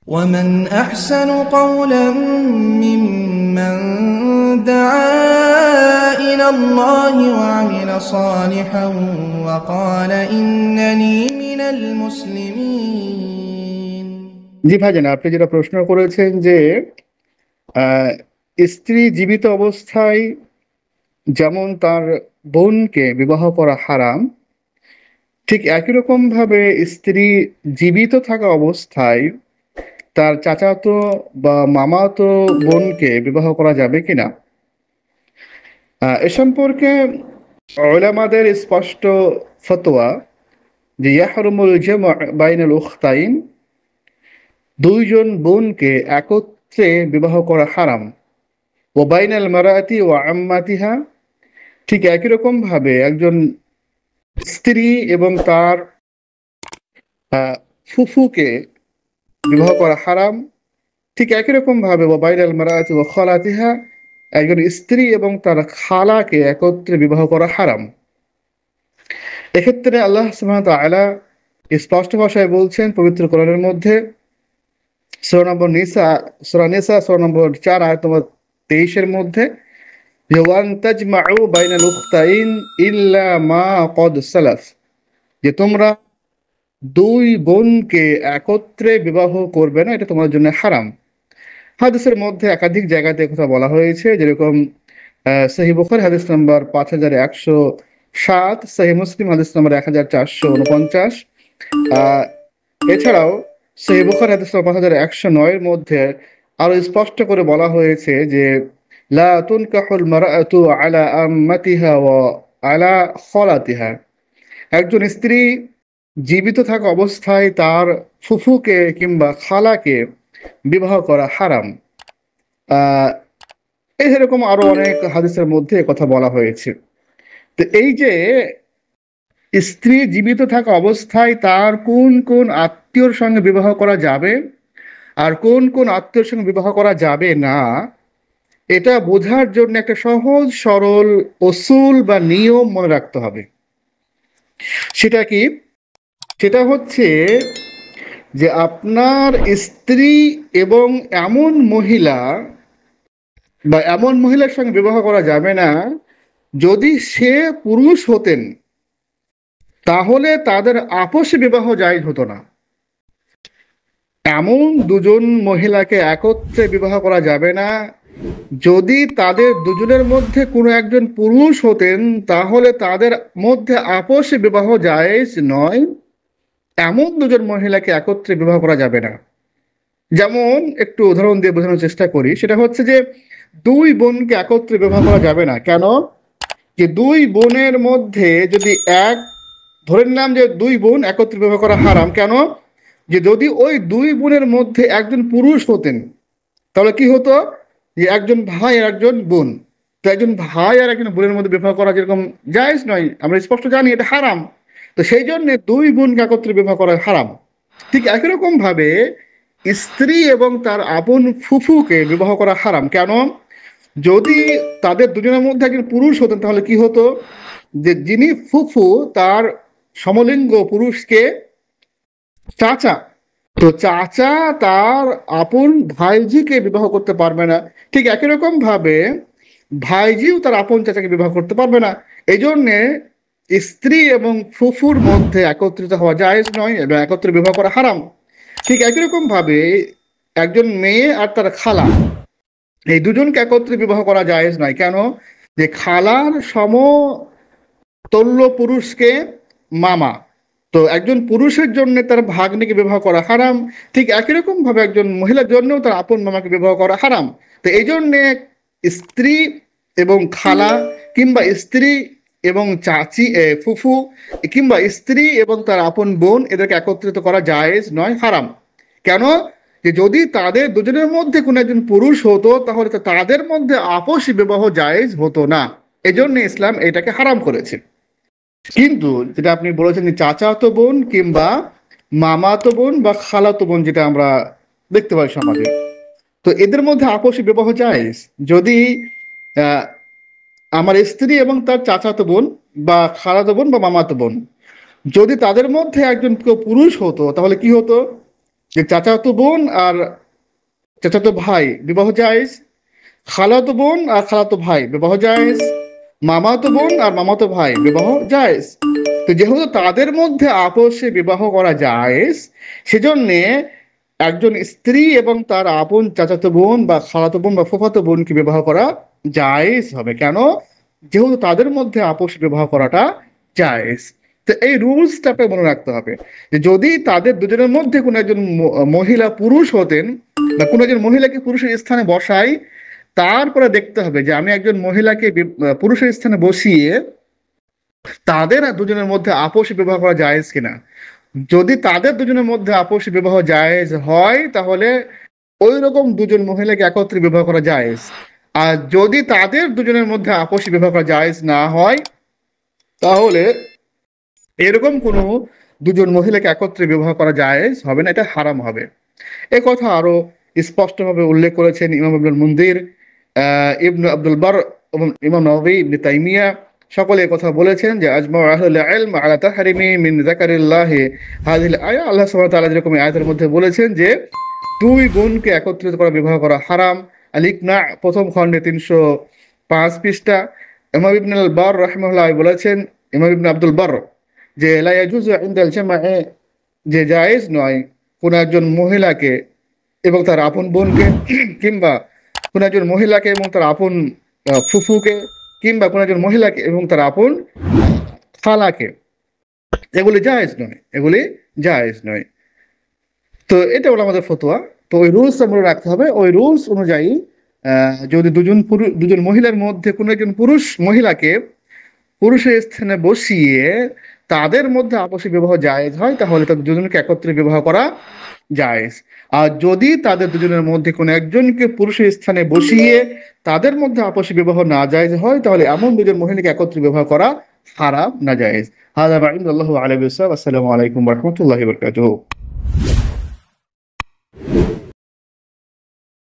ومن أحسن قولا ممن دعا إلى الله وعمل صالحا وقال إنني من المسلمين। জি ভাইজান, আপনি যেটা প্রশ্ন করেছেন যে আহ, স্ত্রী জীবিত অবস্থায় যেমন তার বোনকে বিবাহ করা হারাম, ঠিক একই রকম ভাবে স্ত্রী জীবিত থাকা অবস্থায় তার চাচাতো বা মামাতো বোনকে বিবাহ করা যাবে কিনা, এ সম্পর্কে উলামাদের স্পষ্ট ফতোয়া যে ইয়াহরুমুল জামউ বাইনাল উখতাইন, দুইজন বোনকে একত্রে বিবাহ করা হারাম। ও বাইনাল মারাতি ও আম্মাতিহা, ঠিক একই রকম ভাবে একজন স্ত্রী এবং তার ফুফুকে বিবাহ করা হারাম। ঠিক একই রকম ভাবে ও বাইনাল মারাতি ও খালাতিহা, একজন স্ত্রী এবং তার খালাকে একত্রে বিবাহ করা হারাম। এক্ষেত্রে আল্লাহ সুবহানাহু ওয়া তাআলা স্পষ্ট ভাষায় বলছেন পবিত্র কোরআনের মধ্যে, সূরা নিসা সূরা নম্বর 4 আয়াত নম্বর 23 মধ্যে, যে ওয়ান তাজমাউ বাইনাল উখতাইন ইল্লা মা ক্বাদ সালাফ, যে তোমরা দুই বোনকে একত্রে বিবাহ করবে না, এটা তোমার জন্য হারাম। হাদিসের মধ্যে একাধিক জায়গাতে কথা বলা হয়েছে, যেরকম সহিহ বুখারী হাদিস নাম্বার 5107, সহিহ মুসলিম হাদিস নাম্বার 1449, এছাড়াও সহিহ বুখারী হাদিস নাম্বার 5109 এর মধ্যে আরো স্পষ্ট করে বলা হয়েছে যে লা তুনকাহুল মারআতু আলা আম্মাতিহা ওয়া আলা খালাতিহা, একজন স্ত্রী জীবিত থাকা অবস্থায় তার ফুফুকে কিংবা খালাকে বিবাহ করা হারাম। আহ এরকম আরো অনেক হাদিসের মধ্যে কথা বলা হয়েছে। তো এই যে স্ত্রী জীবিত থাকা অবস্থায় তার কোন কোন আত্মীয়র সঙ্গে বিবাহ করা যাবে আর কোন কোন আত্মীয়র সঙ্গে বিবাহ করা যাবে না, এটা বোঝার জন্য একটা সহজ সরল অসুল বা নিয়ম মনে রাখতে হবে। সেটা কি? সেটা হচ্ছে যে আপনার স্ত্রী এবং এমন মহিলা বা এমন মহিলার সঙ্গে বিবাহ করা যাবে না, যদি সে পুরুষ হতেন তাহলে তাদের আপসে বিবাহ জায়েজ হতো না। এমন দুজন মহিলাকে একত্রে বিবাহ করা যাবে না, যদি তাদের দুজনের মধ্যে কোনো একজন পুরুষ হতেন তাহলে তাদের মধ্যে আপসে বিবাহ জায়েজ নয়। এমন দুজন মহিলাকে একত্রে বিবাহ করা যাবে না। যেমন একটু উদাহরণ দিয়ে বোঝানোর চেষ্টা করি, সেটা হচ্ছে যে দুই বোনকে একত্রে বিবাহ করা যাবে না। কেন? যে দুই বোনের মধ্যে যদি ধরে নিলাম যে দুই বোন একত্রে বিবাহ করা হারাম। কেন? যে যদি ওই দুই বোনের মধ্যে একজন পুরুষ হতেন তাহলে কি হতো, যে একজন ভাই আর একজন বোন, তো একজন ভাই আর একজন বোনের মধ্যে বিবাহ করা যেরকম জায়েজ নয়, আমরা স্পষ্ট জানি এটা হারাম। তো সেই জন্য দুই বোনকে একত্রে বিবাহ করা হারাম। ঠিক একই রকম ভাবে স্ত্রী এবং তার আপন ফুফুকে বিবাহ করা হারাম। কেন? যদি তাদের দুজনের মধ্যে একজন পুরুষ হতেন তাহলে কি হতো, যে যিনি ফুফু তার সমলিঙ্গ পুরুষকে চাচা, তো চাচা তার আপন ভাইজিকে বিবাহ করতে পারবে না। ঠিক একই রকম ভাবে ভাইজিও তার আপন চাচাকে বিবাহ করতে পারবে না। এই জন্যে স্ত্রী এবং ফুফুর মধ্যে একত্রিত হওয়া জায়েজ নয় এবং একত্রে বিবাহ করা হারাম। ঠিক একই রকম ভাবে একজন মেয়ে আর তার খালা, এই দুজনকে একত্রে বিবাহ করা জায়েজ নয়। কেন? যে খালার সমতুল্য পুরুষকে মামা, তো একজন পুরুষের জন্য তার ভাগ্নিকে বিবাহ করা হারাম। ঠিক একই রকম ভাবে একজন মহিলার জন্যও তার আপন মামাকে বিবাহ করা হারাম। তো এই জন্যে স্ত্রী এবং খালা, কিংবা স্ত্রী এবং চাচি ফুফু, কিংবা স্ত্রী এবং তার আপন বোন, এদেরকে একত্রিত করা জায়েজ নয়, হারাম। কেন? যে যদি তাদের দুজনের মধ্যে কোনো একজন পুরুষ হতো তাহলে তো তাদের মধ্যে আপসী বিবাহ জায়েজ হতো না। এজন্য ইসলাম এটাকে হারাম করেছে। কিন্তু যেটা আপনি বলেছেন যে চাচাতো বোন কিংবা মামাতো বোন বা খালাতো বোন, যেটা আমরা দেখতে পাই সমাজে, তো এদের মধ্যে আপসী বিবাহ জায়েজ। যদি আহ, আমার স্ত্রী এবং তার চাচাতো বোন বা খালাতো বোন বা মামাতো বোন, যদি তাদের মধ্যে একজন কেউ পুরুষ হতো তাহলে কি হতো, যে চাচাতো বোন আর চাচাতো ভাই বিবাহ জায়েজ, খালাতো বোন আর খালাতো ভাই বিবাহ জায়েজ, মামাতো বোন আর মামাতো ভাই বিবাহ জায়েজ। তো যেহেতু তাদের মধ্যে আপোষে বিবাহ করা জায়েজ, সেজন্য একজন স্ত্রী এবং তার আপন চাচাতো বোন বা খালাতো বোন বা ফুফাতো বোনকে বিবাহ করা জায়েজ হবে। কেন? যেহেতু তাদের মধ্যে আপোষ বিবাহ করাটা জায়েজ। তো এই রুলসটাকে মনে রাখতে হবে যে যদি তাদের দুজনের মধ্যে কোনো একজন মহিলা পুরুষ হতেন, বা কোনো একজন মহিলাকে পুরুষের স্থানে বসাই, তারপরে দেখতে হবে যে আমি একজন মহিলাকে পুরুষের স্থানে বসিয়ে তাদের দুজনের মধ্যে আপোষ বিবাহ করা জায়েজ কিনা। যদি তাদের দুজনের মধ্যে আপোষ বিবাহ জায়েজ হয়, তাহলে ওই রকম দুজন মহিলাকে একত্রে বিবাহ করা জায়েজ। আর যদি তাদের দুজনের মধ্যে আপোষ বিবাহ করা জায়েজ না হয়, তাহলে এরকম কোনো দুজন মহিলাকে একত্রে বিবাহ করা জায়েজ হবে না, এটা হারাম হবে। এ কথা আরো স্পষ্টভাবে উল্লেখ করেছেন ইমাম ইবনুল মুনদির, ইবনু আব্দুল বার এবং ইমাম নওয়াবী, ইবনে তাইমিয়া, সকলে কথা বলেছেন যে আজমা আহলুল ইলম আলা তাহরিমি মিন যাকারিল্লাহি হাযিহিল আয়া। আল্লাহ সুবহানাহু ওয়া তাআলা যেরকম এই আয়াতের মধ্যে বলেছেন যে দুই বোনকে একত্রিত করা, বিবাহ করা হারাম। আল ইকনা প্রথম খণ্ডে 305 পৃষ্ঠা। ইমাম ইবনুল বার রাহিমাহুল্লাহ বলেছেন, ইমাম ইবনে আব্দুল বার, যে লা ইয়াজুজু ইনদাল জামা'i, যে জায়েজ নয় কোন একজন মহিলাকে এবং তার আপন বোনকে, কিংবা কোন একজন মহিলাকে এবং তার আপন ফুফুকে, কিংবা কোন একজন মহিলাকে এবং তার আপন খালাকে, এগুলি জায়েজ নয়, এগুলি জায়েজ নয়। তো এটা হলো আমাদের ফতোয়া। তো ওই রুলস আমরা রাখতে হবে। ওই রুলস অনুযায়ী যদি দুজন মহিলার মধ্যে কোনো একজন পুরুষ মহিলাকে পুরুষের স্থানে বসিয়ে তাদের মধ্যে আপসী বিবাহ জায়েজ হয়, তাহলে তাদের দুজনকে একত্রে বিবাহ করা জায়েজ। আর যদি তাদের দুজনের মধ্যে কোনো একজনকে পুরুষের স্থানে বসিয়ে তাদের মধ্যে আপসী বিবাহ না জায়েজ হয়, তাহলে এমন দুজন মহিলাকে একত্রে বিবাহ করা হারাম, না জায়েজ। হাযা মা ইনদাল্লাহি ওয়া আলাইহি ওয়াসাল্লাম। আসসালামু আলাইকুম ওয়া রাহমাতুল্লাহি ওয়া বারাকাতুহু।